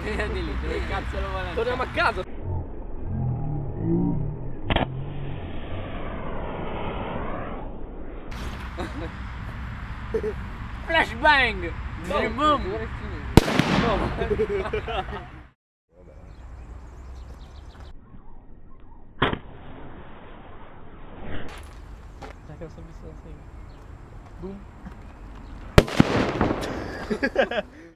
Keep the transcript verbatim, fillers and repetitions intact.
Vedi lì, dove cazzo lo vuole? Torniamo a casa. Flashbang! No, Boom! dove è finito? No. Dai che lo sto visto da sempre. Boom.